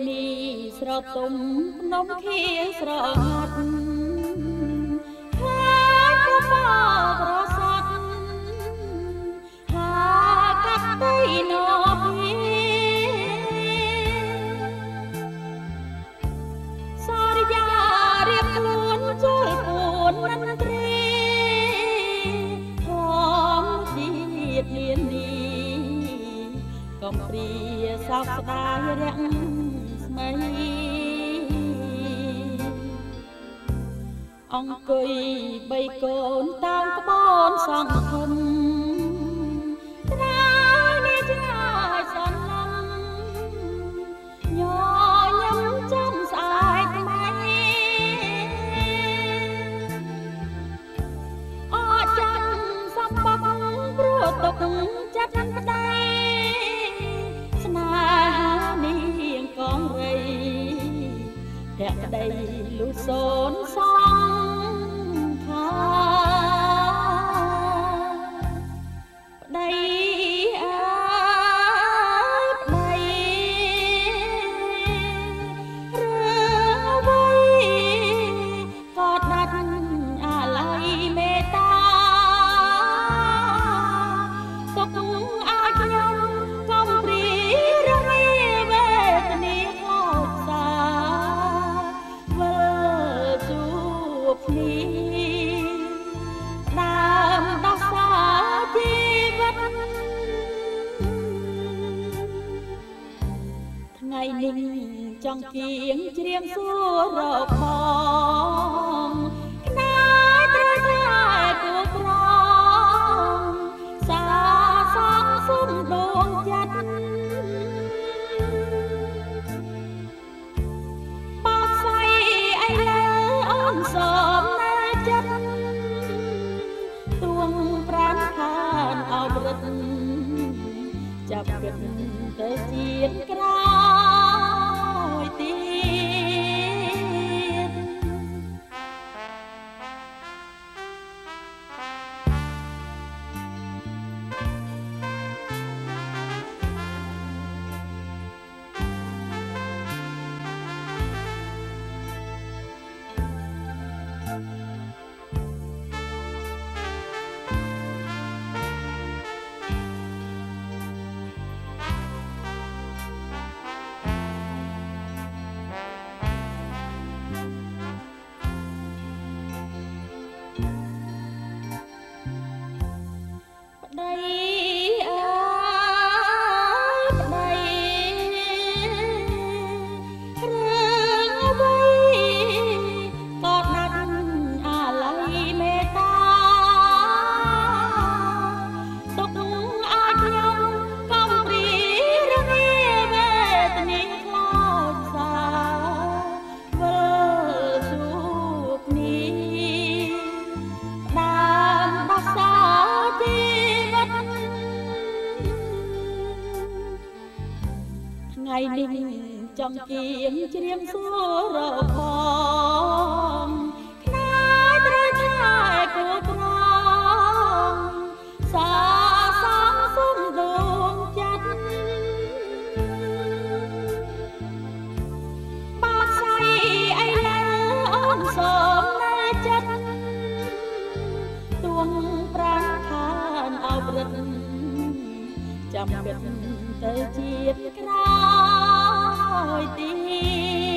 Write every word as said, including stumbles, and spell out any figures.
នីស្រទុំភ្នំខៀស្រងាត់ហើយប្របប្រស័តហាកាត់ដីណោពីសរិយារៀបខ្លួនចូលពួនមន្ត្រីធំជាតិនានីកំព្រាសោកស្ដាយរាំងស្មីអង្គុយបីកូនតាមក្បូនសង្ឃឹមត្រានេះចាយសន្លឹមញញឹមចាំស្អែកថ្មីអត់ចាំសំបកព្រោះទុកចិត្តប្តីស្នេហានាងកងរីភក្តីលុះសូនសងខាប្តីអើយប្តីរឿងអ្វីក៏ដាច់អាល័យមេត្តាទុកឲ្យខ្ញុំកំព្រារងាវេទនាខោសាវិលជួបគ្នាដើមដោះសារជីវិតថ្ងៃនេះចង់គៀងច្រៀងសួររកផងខ្នាយត្រូវតែគួរក្រងសាសងសុំដួងចិត្តបោកស្អីអីលើអូនសូមនៅចិត្តទួងប្រាណខានអោបរិទ្ធចាប់គិតទៅជាតិក្រោយទៀតប្តីអើយប្តីរឿងអ្វីក៏ដាច់អាល័យមេត្តាទុកឲ្យខ្ញុំកំព្រារងាវេទនាខ្លោចសាវិលជួបគ្នាដើមដោះសារជីថ្ងៃនេះចង់គៀងច្រៀងសួររកផងខ្នាយត្រូវតែគួរក្រងសាសងសុំដួងចិត្តបោកស្អីអីលើអូនសូមនៅចិត្តទួងប្រាណខានអោបរិទ្ធចាំគិតទៅជាតិក្រោយទៀត